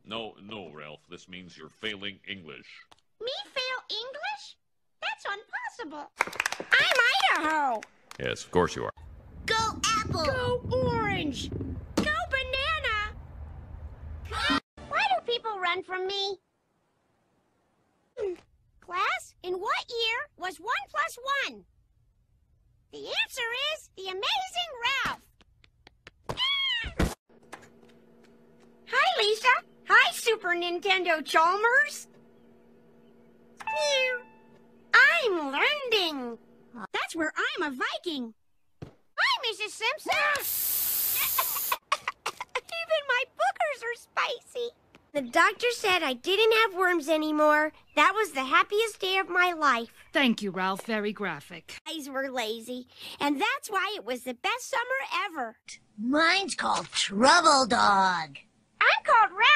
No, Ralph. This means you're failing English. Me fail English? That's impossible. I'm Idaho. Yes, of course you are. Go apple. Go orange. Go banana. Why do people run from me? Class, in what year was 1 plus 1? The answer is the Amazing Ralph. Hi, Lisa. Hi, Super Nintendo Chalmers. I'm learning. That's where I'm a Viking. Hi, Mrs. Simpson. Even my boogers are spicy. The doctor said I didn't have worms anymore. That was the happiest day of my life. Thank you, Ralph. Very graphic. Eyes were lazy, and that's why it was the best summer ever. Mine's called Trouble Dog. I'm called Ralph.